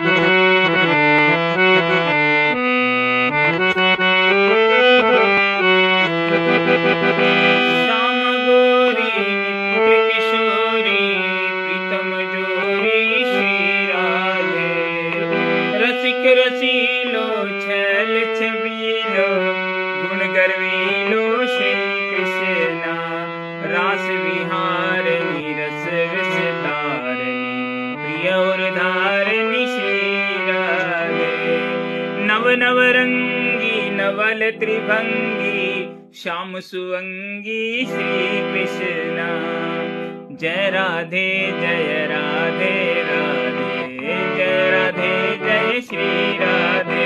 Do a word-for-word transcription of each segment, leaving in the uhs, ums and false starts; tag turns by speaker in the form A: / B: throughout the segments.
A: रसीलो छैल छबीलो गुण गर्वीलो श्री कृष्णा रास विहारणी रस विस्तारणी प्रिय और धारणी श्री राधे। नव नव रंगी नवल त्रिभंगी श्याम सुअंगी श्री कृष्णा जय राधे जय राधे राधे जय राधे जय श्री राधे।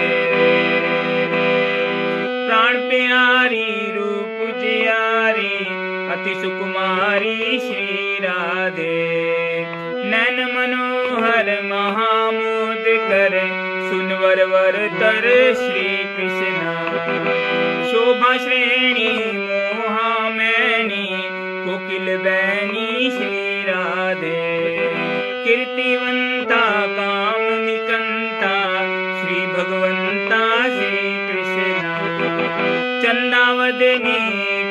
A: प्राण प्यारी रूप जियारी अति सुकुमारी श्री राधे। नैन मनोहर महामोद कर सुनवर वर तर श्री कृष्णा शोभा श्रेणी मोहामैनी कोकिल बैनी श्री राधे। कीर्तिवंता काम निकंता श्री भगवंता श्री कृष्णा चंदावदनी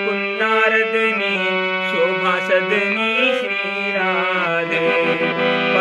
A: कुंदारदनी शोभा सदनी श्री राधे।